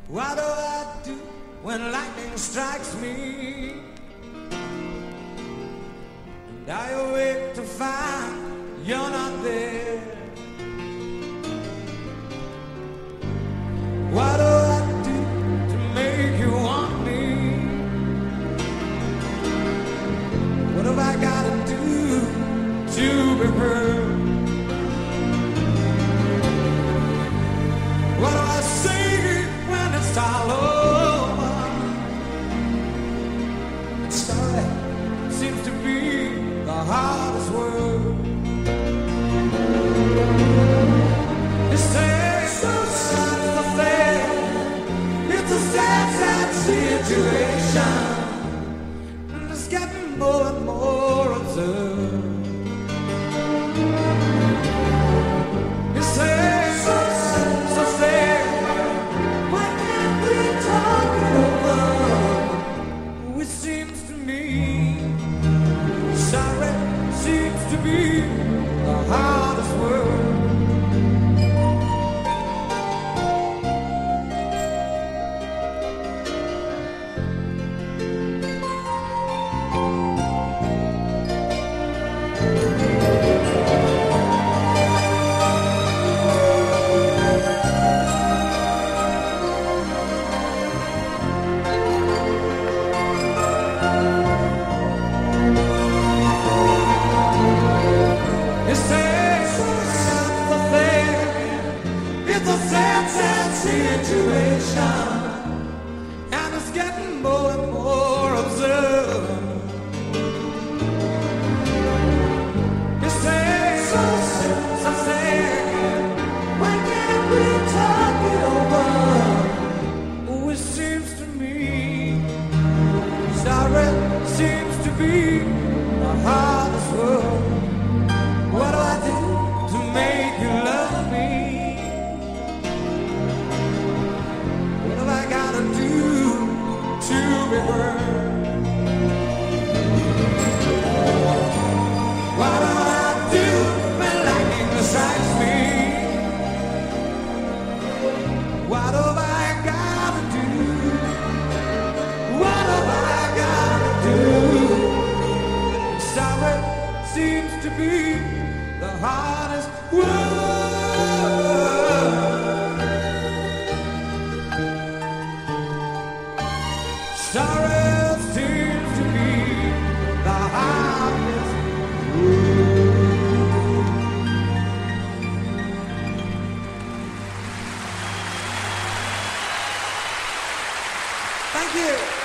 What do I do when lightning strikes me? And I awake to find you're not there. What do I do to make you want me? What have I got to do to be heard? What do I say when it's all over? Sorry seems to be the hardest word. You say so sad to say it's a sad, sad situation, and it's getting more and more absurd. You say to be the hardest word. It's a sad, sad situation, and it's getting more and more absurd. You say, so sad, why can't we talk it over? Oh, it seems to me, sorry seems to be the hardest word. What do I do to make you love me? What do I do when lightning strikes me? What have I got to do? What have I got to do? Sorry seems to be the hardest word. Sorry seems to be the hardest word. Thank you.